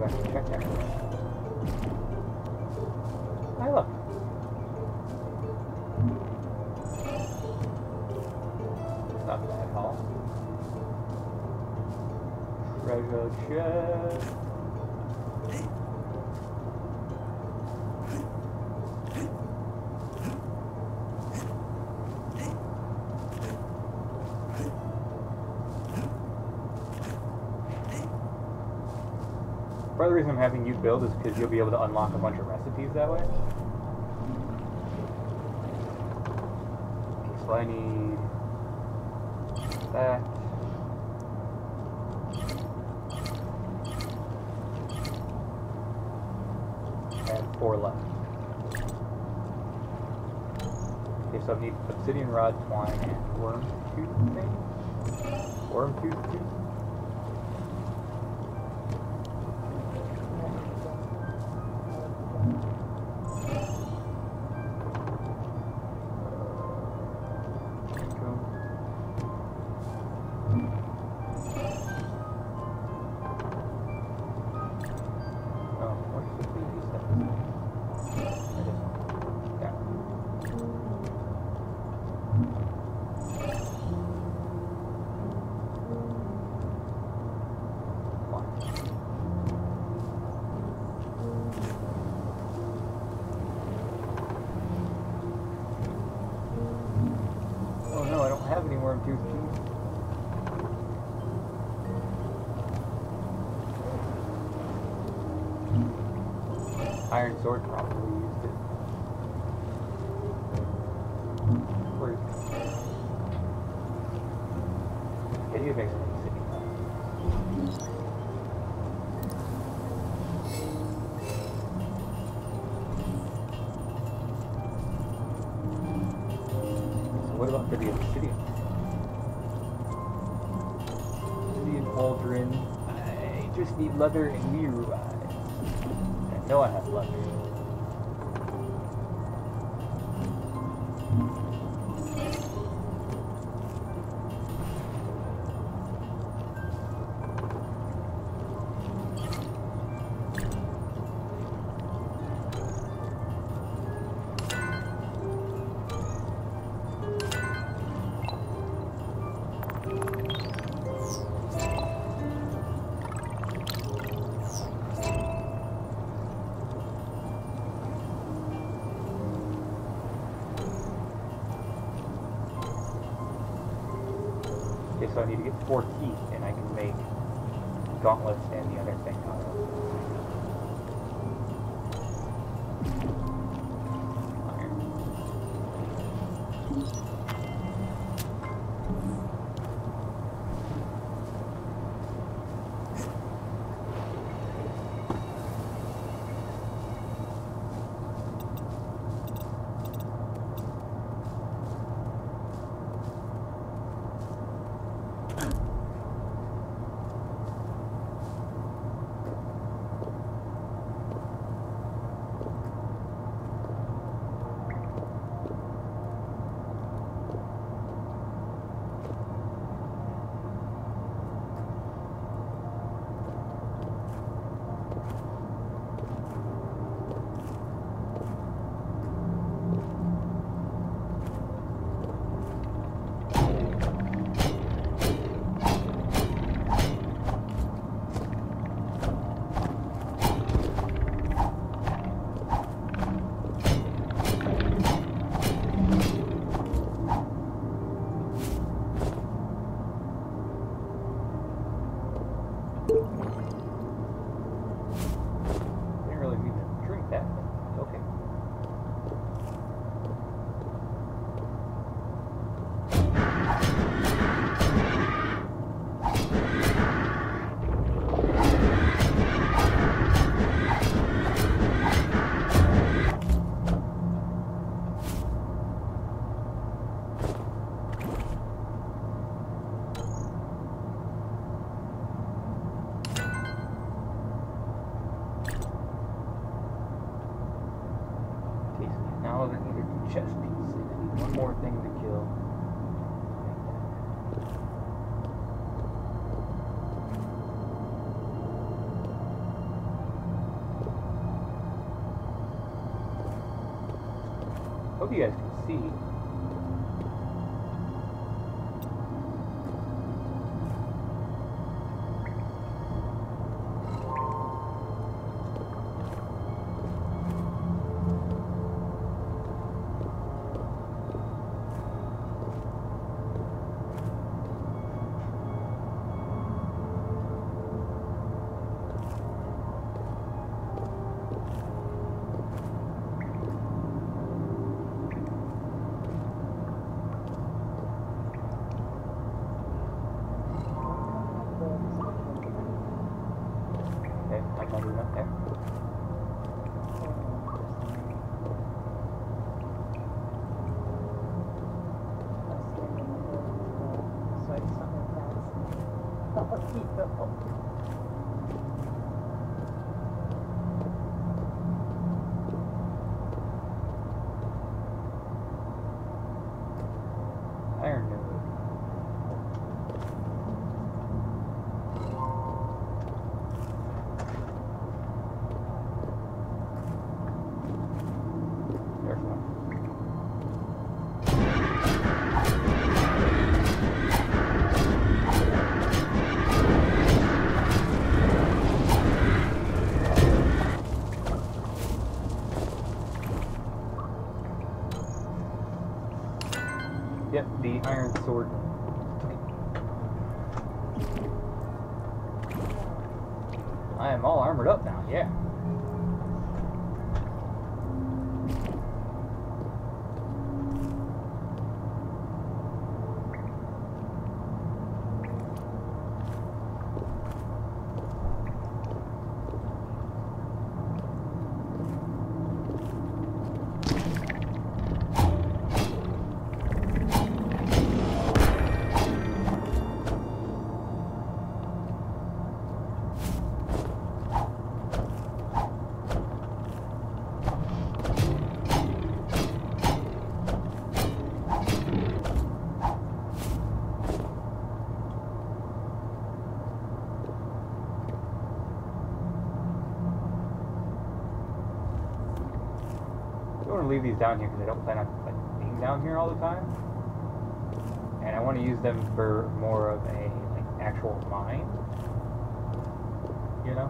back and check everything. Hey, look. It's not bad at all. Treasure chest. Part of the reason I'm having you build is because you'll be able to unlock a bunch of recipes that way. Okay, so I need that. And 4 left. Okay, so I need obsidian rod, twine, and worm tooth thing. Worm tooth tooth. Iron sword probably used it. Fruit. Video makes me sick. So what about for the obsidian? Obsidian pauldron. I just need leather and mirror eyes. I know I have leather. Okay, so I need to get 4 teeth, and I can make gauntlets and the other thing out of it. Now I need a chest piece. I need one more thing to kill. Hope you guys can see. Iron node. There's one. Yep, the iron sword. I am all armored up now, yeah. I want to leave these down here because I don't plan on like being down here all the time, and I want to use them for more of a like actual mine, you know.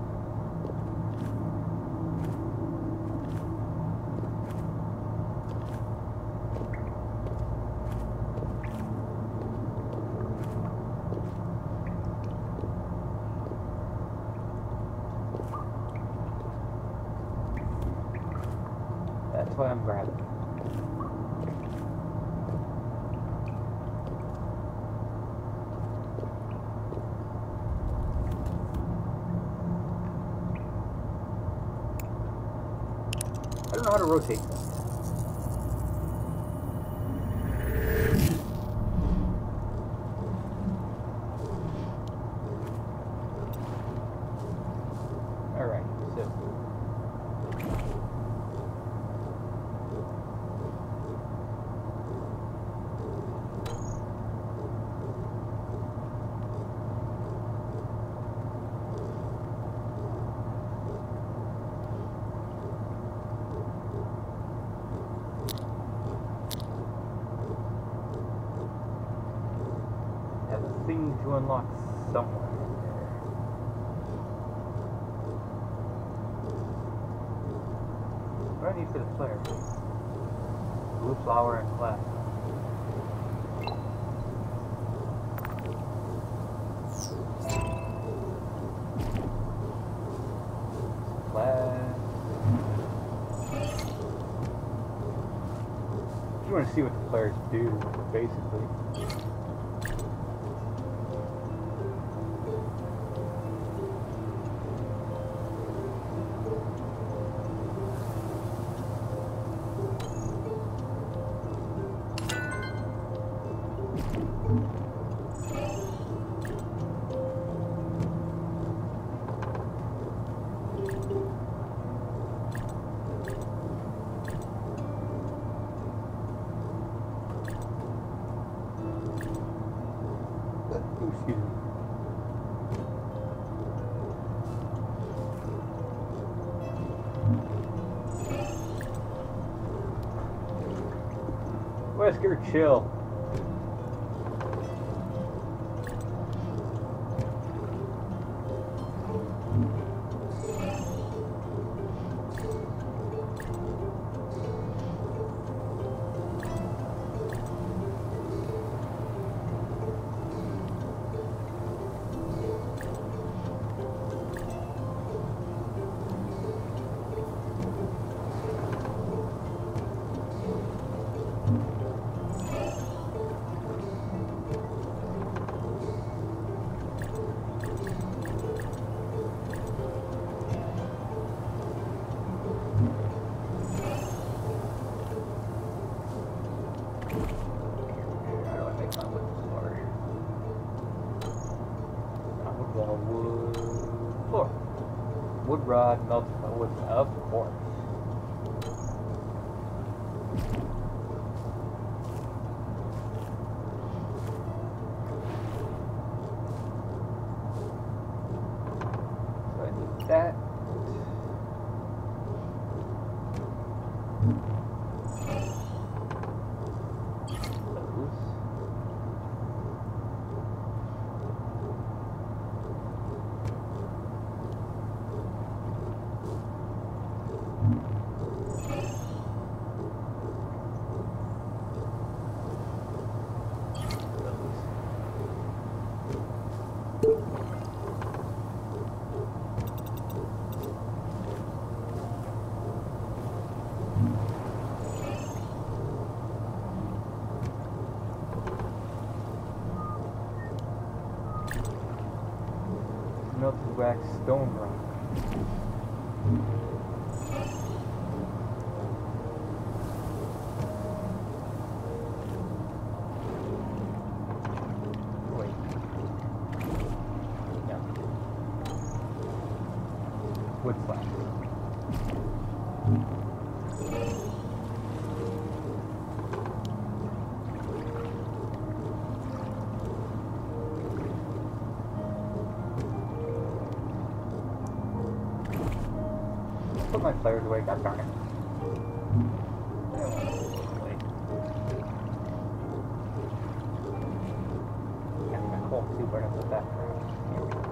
That's why I'm grabbing. I don't know how to rotate them. Alright, so have a thing to unlock somewhere. What do I need for the flare? Blue flower and glass. Glass. You want to see what the flares do, basically. Wesker, chill. Wood rod melted by wood, of course. So I need that. Melted wax stone rock. Wait. No. Wood slabs. Put my flares away, god darn it. And my coal too, where to put that crap? Here we go.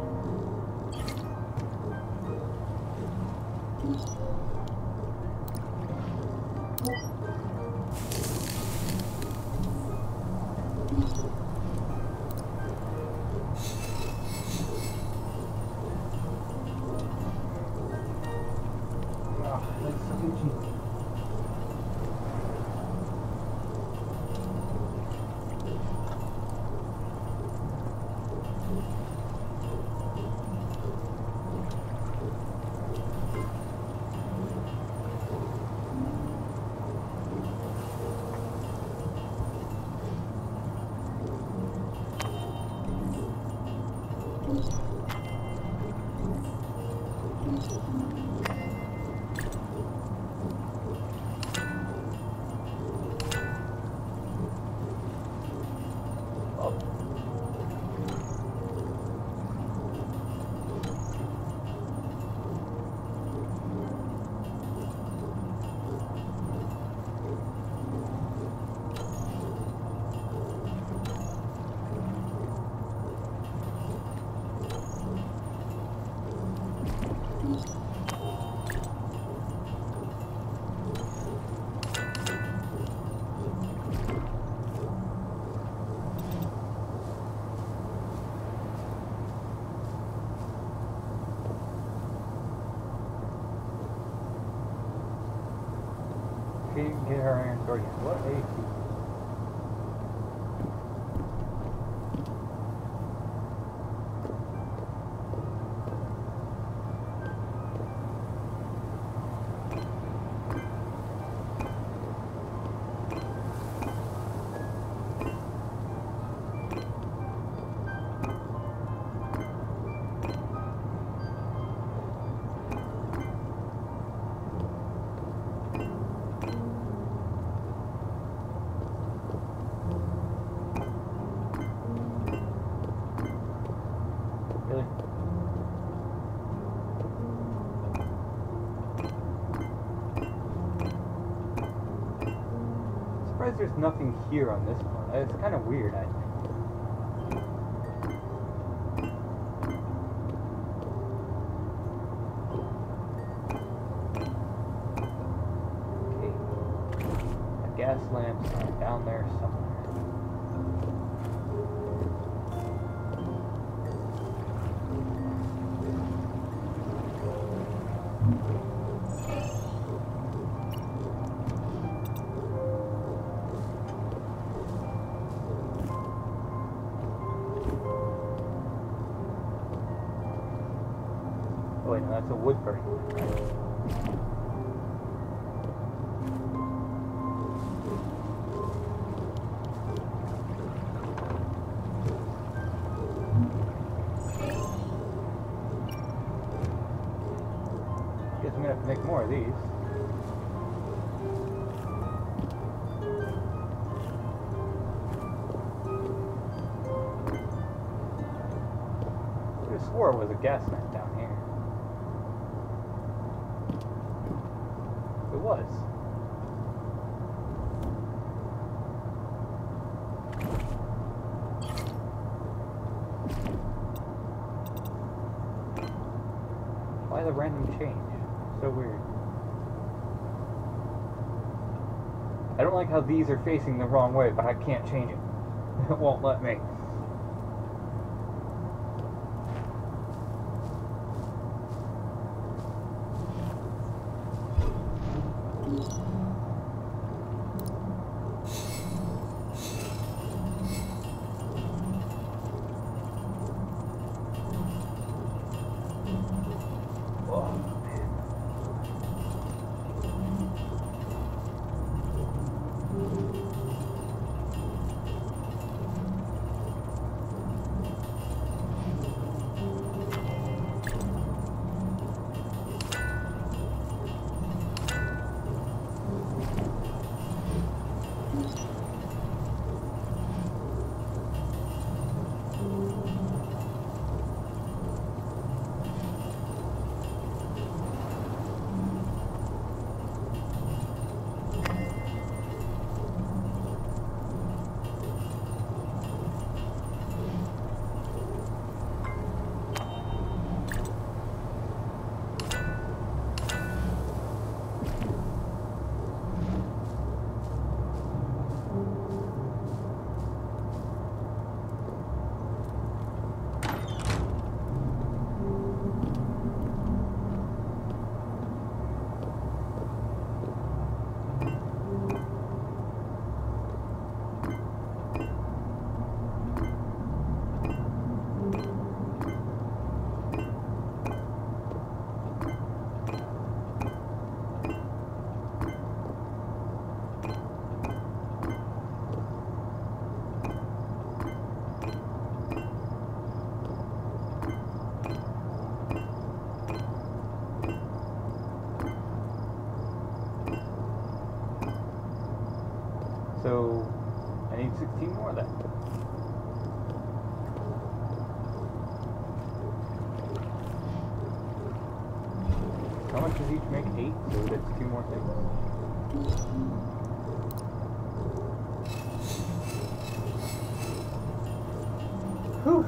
She can get her iron sword yet. What a says there's nothing here on this one. It's kind of weird, I think. Gas lamps are down there somewhere. Oh wait, no, that's a wood burning. Guess I'm gonna have to make more of these. I could have swore it was a gas vent down here. It was. Why the random change? So weird. I don't like how these are facing the wrong way, but I can't change it. It won't let me. So I need 16 more then. How much does each make? 8, so that's 2 more things. Whew.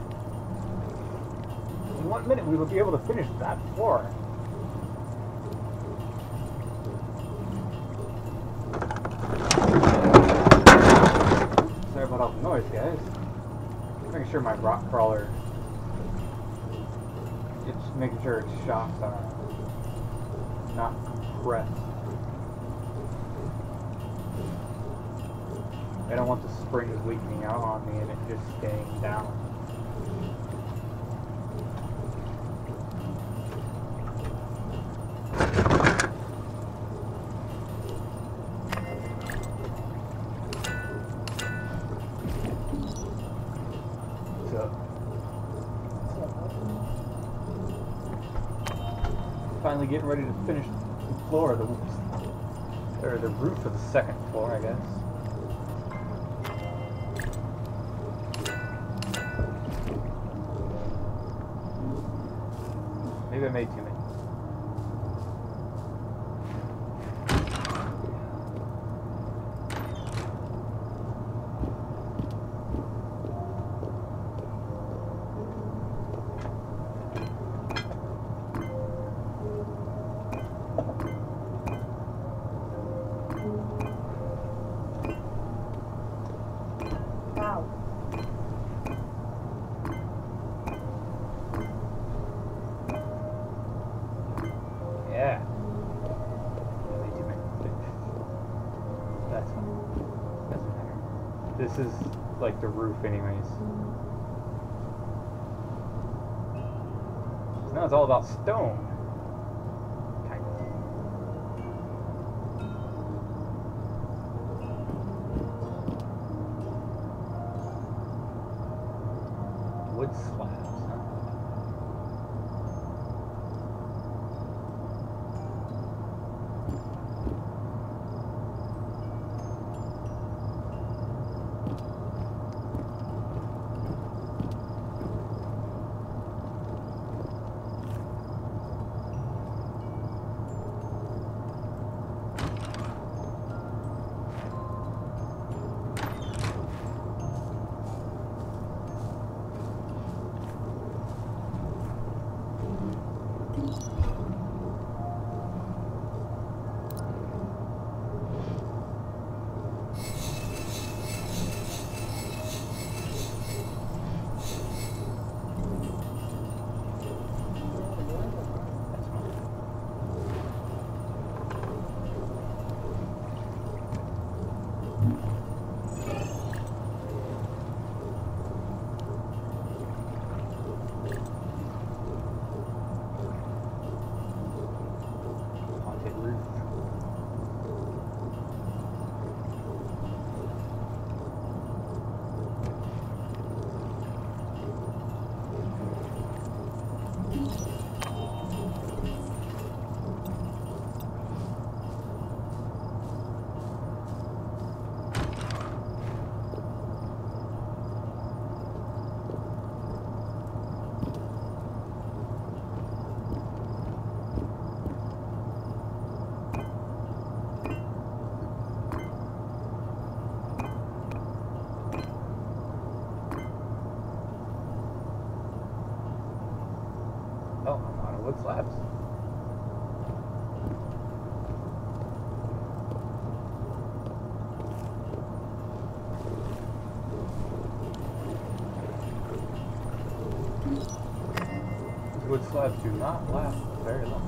In 1 minute we will be able to finish that floor. Sorry about all the noise, guys. Making sure my rock crawler, it's making sure its shocks are not compressed. I don't want the springs leaking out on me and it just staying down. Finally getting ready to finish the floor, or the roof of the second floor, I guess. Maybe I made too many. This is like the roof anyways. So now it's all about stone. Kind of. Wood slabs, huh? Oh, I'm out of wood slabs. These wood slabs do not last very long.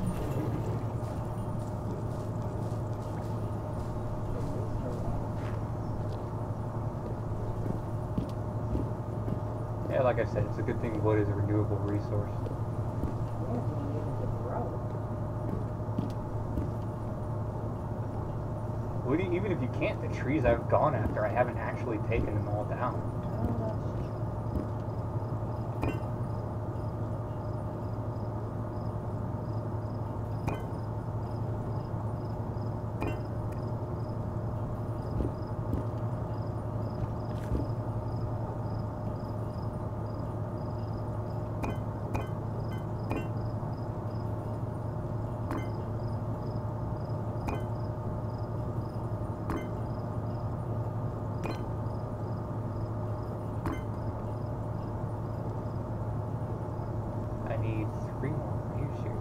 Yeah, like I said, it's a good thing wood is a renewable resource. Even if you can't, the trees I've gone after, I haven't actually taken them all down. I need 3 more. Are you serious?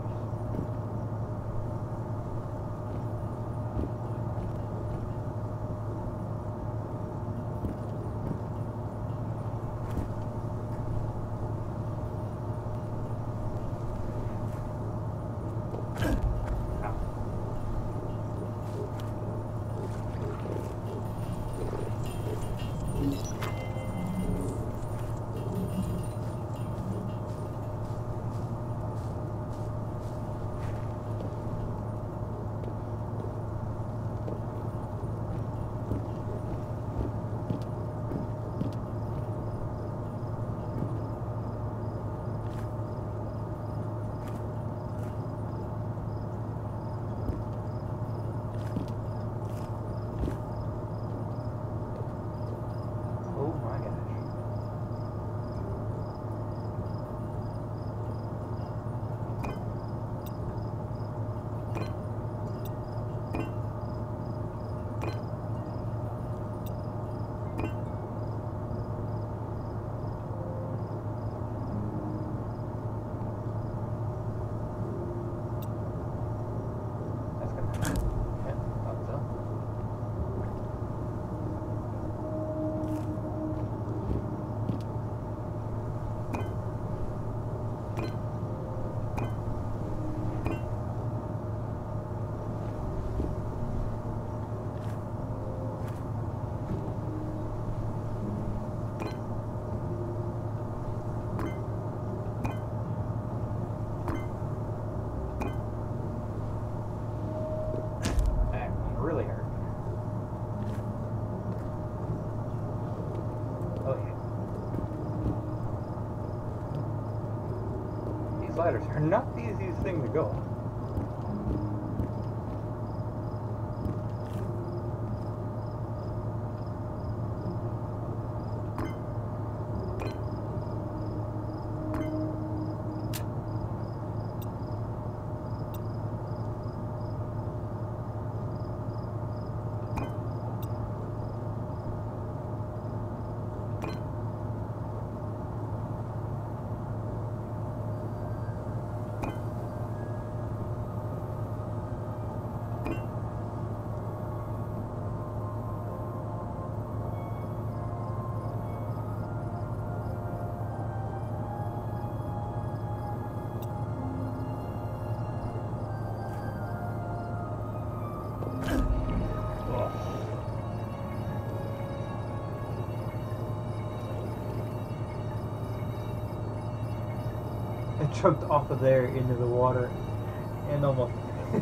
these ladders are not the easiest thing to go on. I jumped off of there into the water and almost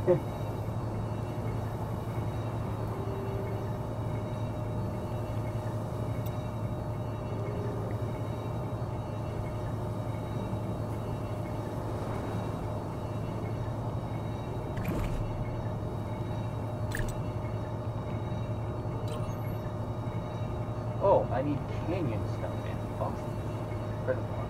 Oh, I need canyon stone and fossils. Credit one.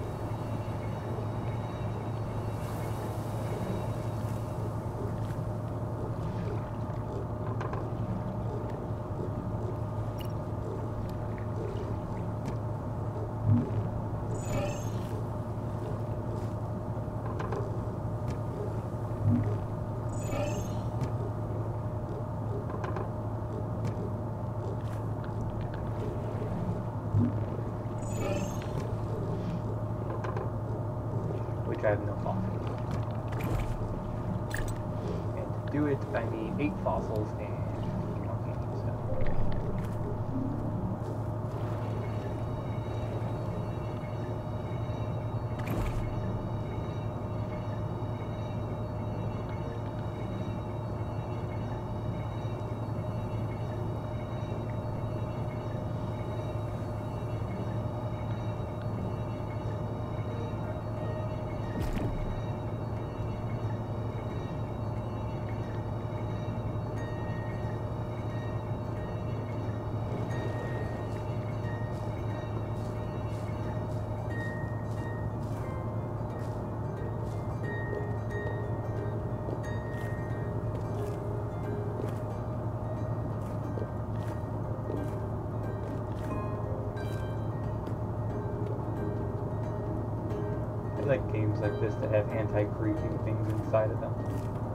Which I have no fossils. And to do it, I need 8 fossils and more canyon stone. I like games like this that have anti-creeping things inside of them.